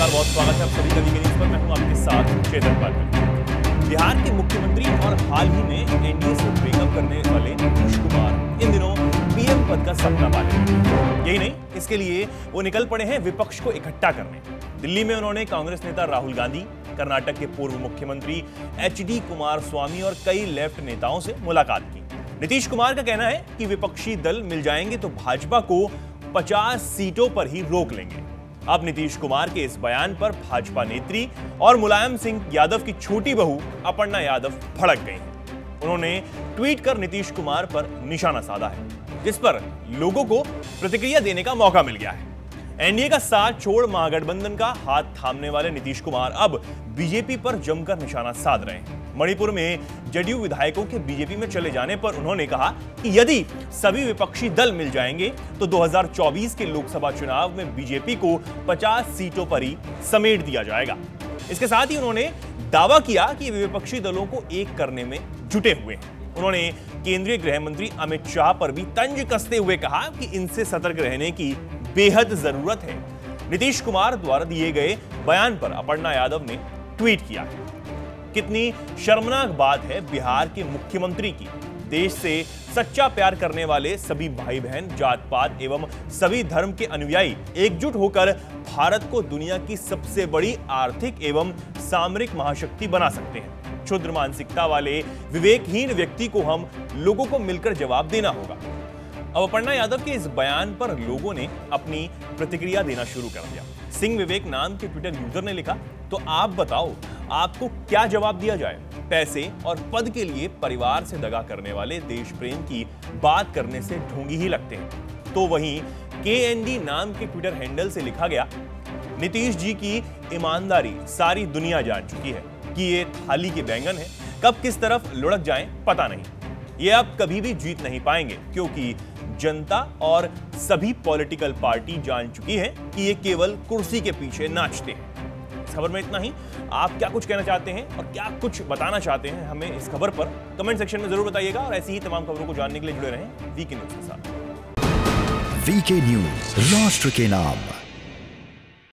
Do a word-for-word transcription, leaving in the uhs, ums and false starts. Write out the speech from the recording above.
नमस्कार, बहुत स्वागत है आप सभी का वीके न्यूज पर। मैं हूं आपके साथ चेतन पाटिल। बिहार के मुख्यमंत्री और हाल ही में एनडीए से ब्रेकअप करने वाले नीतीश कुमार इन दिनों पीएम पद का सपना पा रहे हैं। यही नहीं, इसके लिए वो निकल पड़े हैं विपक्ष को इकट्ठा करने। दिल्ली में उन्होंने कांग्रेस नेता राहुल गांधी, कर्नाटक के पूर्व मुख्यमंत्री एच डी कुमार स्वामी और कई लेफ्ट नेताओं से मुलाकात की। नीतीश कुमार का कहना है कि विपक्षी दल मिल जाएंगे तो भाजपा को पचास सीटों पर ही रोक लेंगे। अब नीतीश कुमार के इस बयान पर भाजपा नेत्री और मुलायम सिंह यादव की छोटी बहू अपर्णा यादव भड़क गई हैं। उन्होंने ट्वीट कर नीतीश कुमार पर निशाना साधा है, जिस पर लोगों को प्रतिक्रिया देने का मौका मिल गया है। एनडीए का साथ छोड़ महागठबंधन का हाथ थामने वाले नीतीश कुमार अब बीजेपी पर जमकर निशाना साध रहे हैं। मणिपुर में जेडीयू विधायकों के बीजेपी में चले जाने पर उन्होंने कहा कि यदि सभी विपक्षी दल मिल जाएंगे तो दो हज़ार चौबीस के लोकसभा चुनाव में बीजेपी को पचास सीटों पर ही समेट दिया जाएगा। इसके साथ ही उन्होंने दावा किया कि वे विपक्षी दलों को एक करने में जुटे हुए हैं। उन्होंने केंद्रीय गृह मंत्री अमित शाह पर भी तंज कसते हुए कहा कि इनसे सतर्क रहने की बेहद जरूरत है। नीतीश कुमार द्वारा दिए गए बयान पर अपर्णा यादव ने ट्वीट किया है। कितनी शर्मनाक बात है बिहार के मुख्यमंत्री की। देश से सच्चा प्यार करने वाले सभी भाई बहन, जात पात एवं सभी धर्म के अनुयायी एकजुट होकर भारत को दुनिया की सबसे बड़ी आर्थिक एवं सामरिक महाशक्ति बना सकते हैं। क्षुद्र मानसिकता वाले विवेकहीन व्यक्ति को हम लोगों को मिलकर जवाब देना होगा। अब अपर्णा यादव के इस बयान पर लोगों ने अपनी प्रतिक्रिया देना शुरू कर दिया। सिंह विवेक नाम के ट्विटर यूजर ने लिखा, तो आप बताओ आपको क्या जवाब दिया जाए। पैसे और पद के लिए परिवार से दगा करने वाले देश प्रेम की बात करने से ढोंगी ही लगते हैं। तो वहीं के एन डी नाम के ट्विटर हैंडल से लिखा गया, नीतीश जी की ईमानदारी सारी दुनिया जान चुकी है कि ये थाली के बैंगन है, कब किस तरफ लुढ़क जाएं पता नहीं। ये अब कभी भी जीत नहीं पाएंगे, क्योंकि जनता और सभी पॉलिटिकल पार्टी जान चुकी है कि ये केवल कुर्सी के पीछे नाचते हैं। इस खबर में इतना ही। आप क्या कुछ कहना चाहते हैं और क्या कुछ बताना चाहते हैं हमें इस खबर पर कमेंट सेक्शन में जरूर बताइएगा, और ऐसी ही तमाम खबरों को जानने के लिए जुड़े रहें वीके न्यूज के साथ। वीके न्यूज, राष्ट्र के नाम।